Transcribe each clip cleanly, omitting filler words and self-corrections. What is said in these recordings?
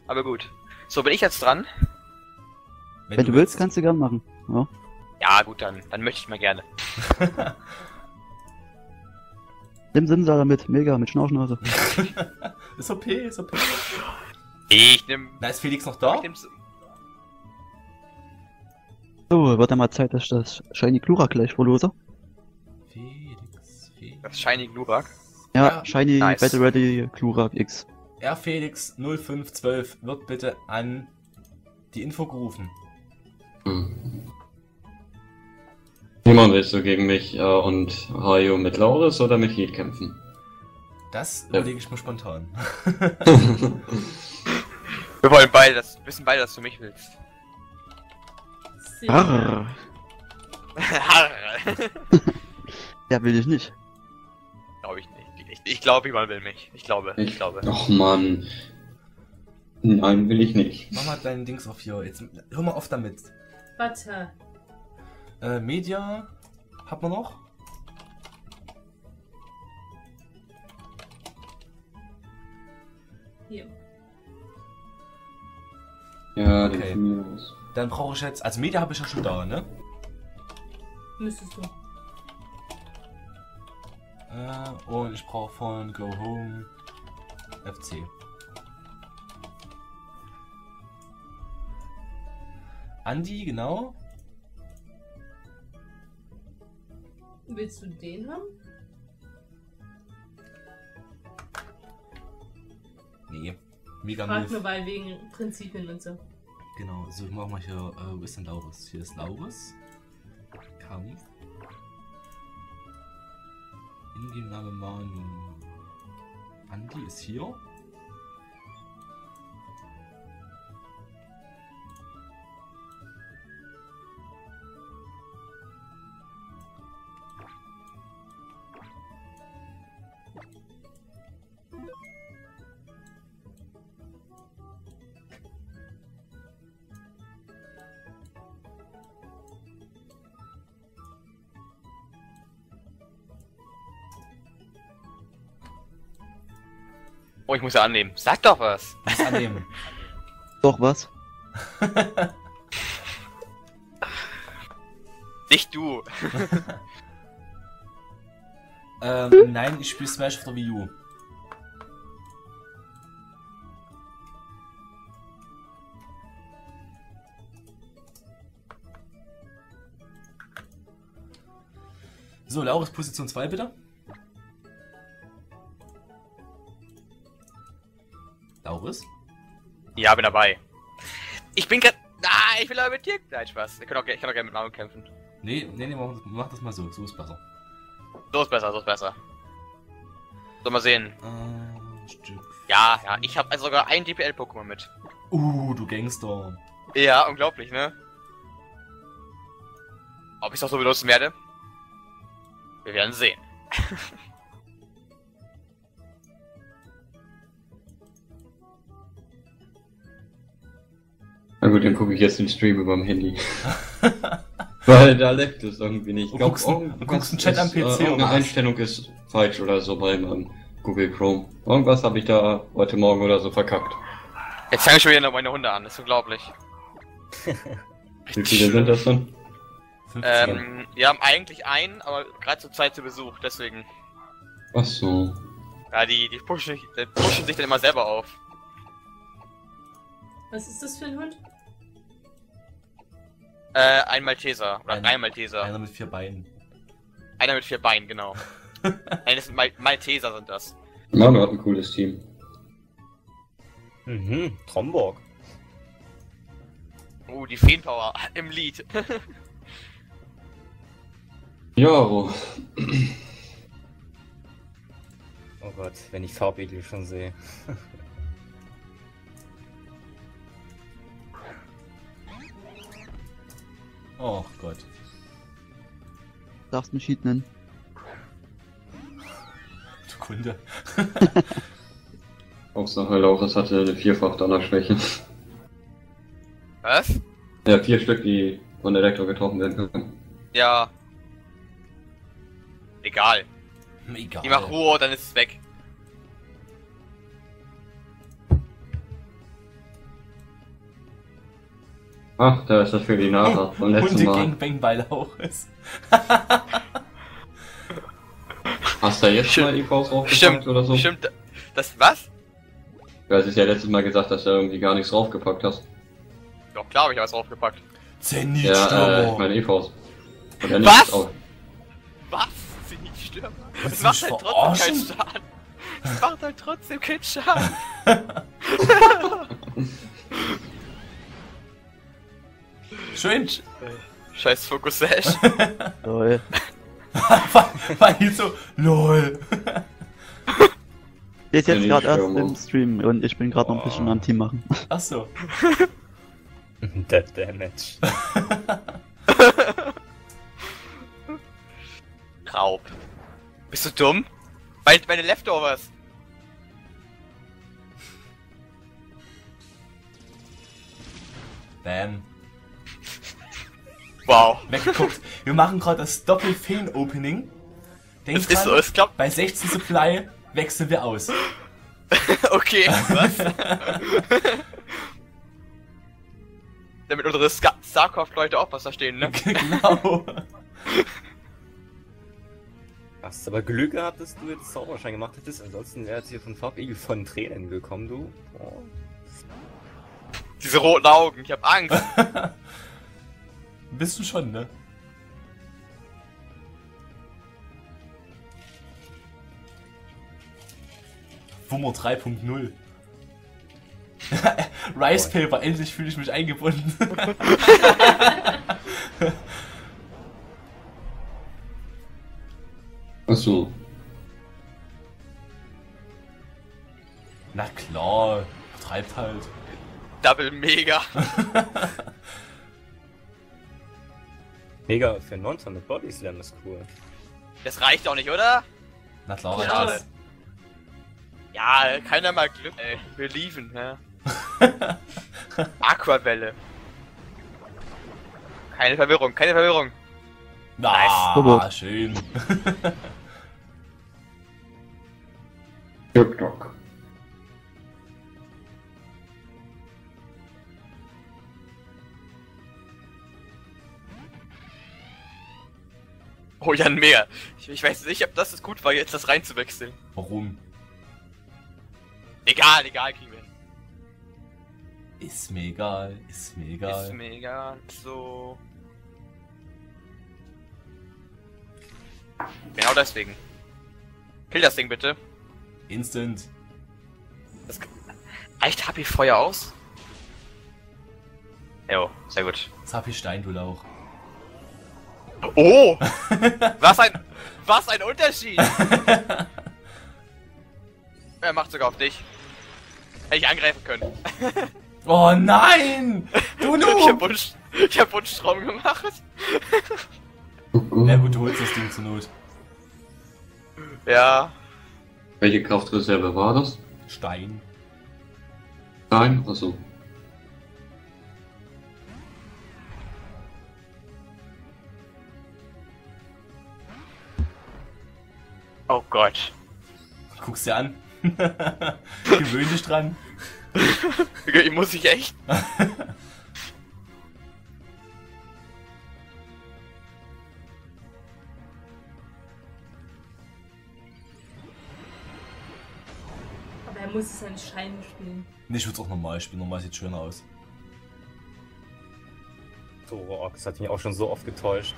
Aber gut. So, bin ich jetzt dran? Wenn du willst, kannst du gern machen. Ja. Ja, gut, dann möchte ich mal gerne. Nimm Simsala mit, mega, mit Schnaufnase. Ist okay, ist okay. Ich nehm... Na, ist Felix noch da? Ich nehm's... So, wird ja mal Zeit, dass ich das Shiny Glurak gleich verlose. Felix. Das Shiny Glurak. Ja, Ja, Shiny nice. Battle Ready Glurak X. Felix 0512 wird bitte an die Info gerufen. Niemand willst du gegen mich und Hayo mit Lauris oder mit Heat kämpfen? Das überlege ich mir spontan. Wir wollen beide, wissen beide, dass du mich willst. Arr. Ja, will ich nicht. Glaube ich nicht. Ich glaube, jemand will mich. Ich glaube. Och Mann. Nein, will ich nicht. Mach mal deinen Dings auf hier. Jetzt hör mal auf damit. Warte. Media. Hat man noch? Hier. Ja, Okay. den von mir aus. Dann brauche ich jetzt. Also Media habe ich ja schon da, ne? Müsstest du. Und ich brauche von Go Home FC. Andi, genau. Willst du den haben? Nee. Mega Frag Milf. nur, weil wegen Prinzipien und so. Genau, so machen wir hier. Wo ist denn Lauris? Hier ist Lauris. Kampf. Ingame-Name Manu. Andi ist hier. Oh, ich muss ja annehmen. Sag doch was. Was annehmen. Doch, was? Nicht du. Nein, ich spiele Smash auf der Wii U. So, Lauris, Position 2 bitte. Lauris? Ja, bin dabei. Ich bin grad... Ah, ich will aber mit dir... Nein, Spaß. Ich kann auch gerne mit Manu kämpfen. Nee, mach das mal so. So ist besser. So ist besser. So, mal sehen. Stück. Ja, ich habe also sogar ein DPL-Pokémon mit. Du Gangster. Ja, unglaublich, ne? Ob ich es auch so benutzen werde? Wir werden sehen. Na gut, dann gucke ich jetzt den Stream über dem Handy. Weil da leckt es irgendwie nicht. Du guckst einen Chat am PC oder Irgendeine was? Einstellung ist falsch oder so bei meinem Google Chrome. Irgendwas habe ich da heute Morgen oder so verkackt. Jetzt fange ich schon wieder meine Hunde an, das ist unglaublich. Wie viele sind das denn? 15. Wir haben eigentlich einen, aber gerade zur Zeit zu Besuch, deswegen. Ach so. Ja, die pushen sich dann immer selber auf. Was ist das für ein Hund? Ein Malteser. Oder drei Malteser. Einer mit 4 Beinen. Einer mit 4 Beinen, genau. Das sind Malteser sind das. Manu hat ein cooles Team. Tromborg. Die Feenpower im Lied. Jaro. Oh Gott, wenn ich Farbigel schon sehe. Oh Gott. Darfst mich Heat nennen. Du Kunde. Hauptsache Lauris hatte eine Vierfach-Donnerschwäche. Was? Ja, 4 Stück, die von Elektro getroffen werden können. Ja. Egal. Egal. Die macht Ruhe, dann ist es weg. Ach, da ist das für die Nachricht vom letzten Mal. Hunde-Gangbang bei Laurus. Hast du da jetzt Stimmt. mal IVs draufgepackt Stimmt, oder so? stimmt. Das, was? Du hast es ja letztes Mal gesagt, dass du da irgendwie gar nichts draufgepackt hast. Doch, klar habe ich was draufgepackt. Ja, ich meine IVs. Oder Was? nicht? Oh, Was? Sie nicht stürmen? Willst Das du macht mich halt trotzdem keinen verarschen? Schaden. Das macht halt trotzdem keinen Schaden. Schön. Scheiß Focus Sash. Lol. War hier so, lol. Der ist Ja, jetzt nicht gerade erst schwören, im Mann. Stream und ich bin gerade noch ein bisschen am Team machen. Achso. Dead Damage. Raub. Bist du dumm? Weil meine Leftovers. Bam. Wow. Weggeguckt. Wir machen gerade das Doppel-Feen-Opening. Denk Es ist so, dran, es klappt. bei 16 Supply wechseln wir aus. Okay, was? Damit unsere StarCraft-Leute auch was verstehen, ne? Genau. Hast aber Glück gehabt, dass du jetzt Zauberschein gemacht hättest, ansonsten wäre jetzt hier von Farbigel von Tränen gekommen, du. Oh. Diese roten Augen, ich hab Angst. Bist du schon, ne? Wummer 3.0. Rice Paper, endlich fühle ich mich eingebunden. achso. Na klar, treibt halt. Double Mega. Mega, für 19 mit Body Slam ist cool. Das reicht doch nicht, oder? Na klar, Ja. reicht das. Ja, keiner mal Glück, ey. Wir lieben, ja. Aquawelle. Keine Verwirrung, keine Verwirrung. Na, schön. TikTok. Oh ja, mehr. Ich weiß nicht, ob das gut war, jetzt das reinzuwechseln. Warum? Egal, kriegen wir hin. Ist mir egal, ist mir egal. Ist mir egal. So. Genau deswegen. Kill das Ding bitte. Instant. Reicht HP Feuer aus? Jo, sehr gut. Zappi Stein, du Lauch. Oh! Was ein Unterschied! Er macht sogar auf dich. Hätte ich angreifen können. Oh nein! Du Noob! Ich hab Wunschtraum gemacht. Na gut, du holst das Ding zur Not. Ja. Welche Kraftreserve war das? Stein. Nein? Achso. Oh Gott. Guck's dir an. Gewöhn dich dran. Ich muss ich echt. Aber er muss es ja nicht Schein spielen. Nee, ich würde auch normal spielen, normal sieht schöner aus. Das hat mich auch schon so oft getäuscht.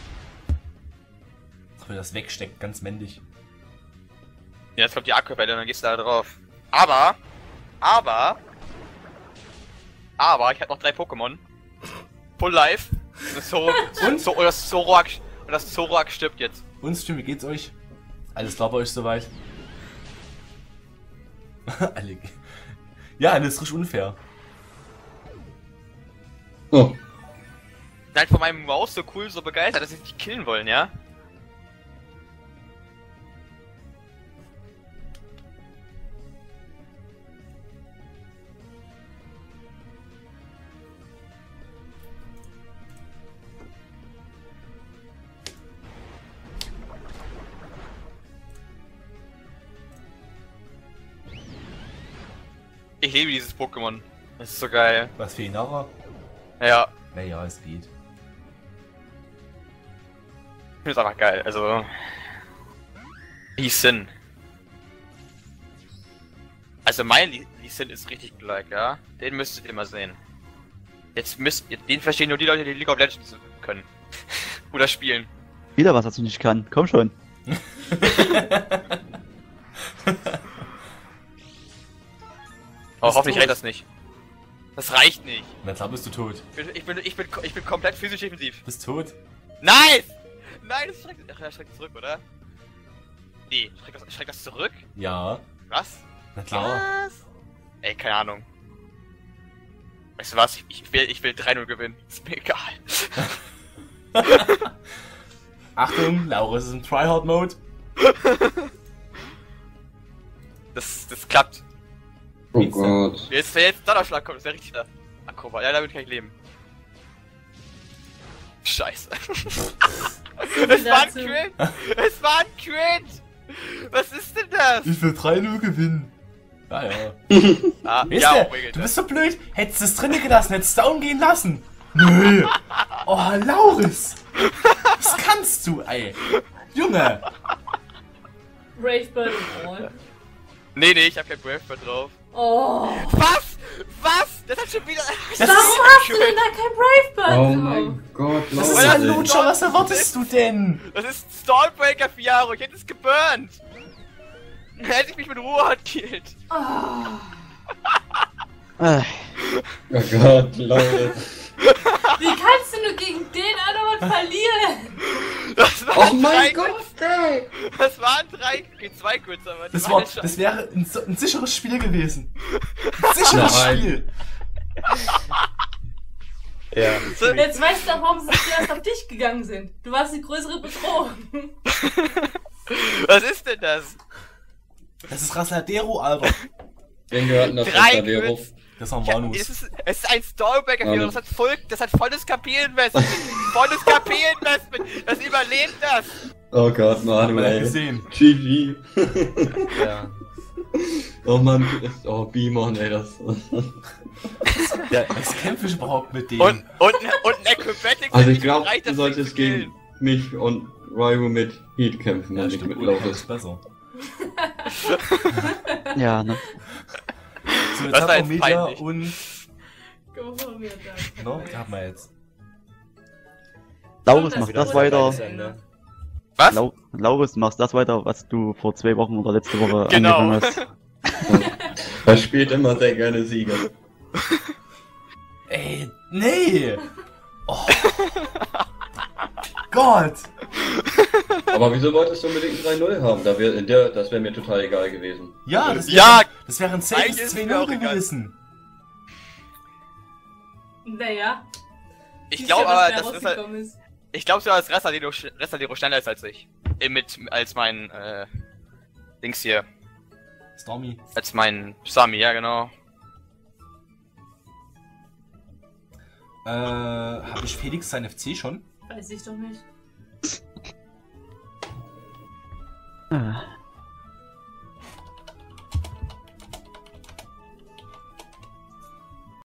Auch wenn das wegsteckt, ganz männlich. Ja, jetzt kommt die Aquawelle und dann gehst du da drauf. Aber, ich hab noch 3 Pokémon. Full Life. Und das Zoroark stirbt jetzt. Und Stream, wie geht's euch? Alles klar bei euch soweit? Alle. Ja, alles frisch unfair. Oh, Seid von meinem Maus so cool, so begeistert, dass sie dich killen wollen, ja? Ich liebe dieses Pokémon. Das ist so geil. Was für Inara? Ja, Ja, es geht. ich finde es einfach geil. Also. Lee Sin. Also mein Lee Sin ist richtig gleich, ja? Den müsstet ihr mal sehen. Den verstehen nur die Leute, die League of Legends können. Oder spielen. Wieder was, was ich nicht kann. Komm schon. Oh, hoffentlich reicht das nicht. Das reicht nicht. Na klar bist du tot. Ich bin komplett physisch defensiv. Bist tot? Nice! Nein, das schreckt. Ach, er schreckt zurück, oder? Nee, schreckt das zurück? Ja. Was? Na klar. Was? Ey, keine Ahnung. Weißt du was? Ich will 3-0 gewinnen. Ist mir egal. Achtung, Laurus ist im Tryhard-Mode. Das klappt. Oh Gott. Wenn jetzt Donnerschlag kommt, das wäre richtig da. Akrobat, ja, damit kann ich leben. Scheiße. Es war ein Crit! Es war ein Crit! Was ist denn das? Ich will 3-0 gewinnen. Ja, ja. Ah, Weißt ja, du, du bist so blöd. Hättest du es drinnen gelassen, hättest du down gehen lassen. Nö. Oh, Laurus. Was kannst du, ey? Junge. Bravebird und All. Nee, ich hab kein Bravebird drauf. Oh. Was? Was? Das hat schon wieder... Das Warum ist, hast du denn da kein Bravebird Oh drauf? mein Gott, das ist Weil ja das Leute. Lutscher, was erwartest du denn? Das ist Stormbreaker, Fiaro. Ich hätte es geburnt. Hätte ich mich mit Ruhe gekillt. Oh. Äh, Oh Gott, Leute. Wie kannst du nur gegen den anderen verlieren? Das Oh waren mein 3 Gott, ey. Das waren 2 Quits, aber die Das waren wäre ein sicheres Spiel gewesen. Ein sicheres Nein. Spiel. Ja. So, Jetzt weißt du auch, warum sie zuerst auf dich gegangen sind. Du warst die größere Bedrohung. was ist denn das? Das ist Rasladero, Alter. Wen gehört denn das 3 Rassadero? Quits. Das war Ja, Manus. es ist ein Stormbreaker, Fiaro. Das hat volles KP-Investment. Volles KP-Investment. Das überlebt das. Oh Gott, Hat Manu, man ja ey. gesehen. GG. Ja. Oh Mann, oh Beamon, ey, das. Ja, was kämpfe ich überhaupt mit denen? Und ein Acrobatics. Also ich der glaube, nicht reicht, du das solltest Ding zu killen. gegen mich und Ryu mit Heat kämpfen, ja, und nicht stimmt, mit Ulrich Laurus. ist besser. ja, ne? So, jetzt Das hat war man jetzt Media peinlich. und... Komm vor mir da. No, haben wir jetzt. Laurus, Das mach wieder das ein weiter. geiles Ende. Was? Laurus, machst das weiter, was du vor 2 Wochen oder letzte Woche Genau. angefangen hast. Er spielt immer sehr gerne Sieger. Ey, nee! Oh. Gott! Aber wieso wolltest du unbedingt 3-0 haben? Das wäre mir total egal gewesen. Ja, das Ja, wäre ein eigentlich safes ist mir 2-0 auch egal. gewesen. Naja. Ich siehst glaube ja, was aber, da das ist halt, rausgekommen ist. ich glaube sogar, dass Rassadero schneller ist als ich. Als mein, Dings hier. Stormy. Als mein Sami, ja genau. Habe ich Felix sein FC schon? Weiß ich doch nicht. Ah.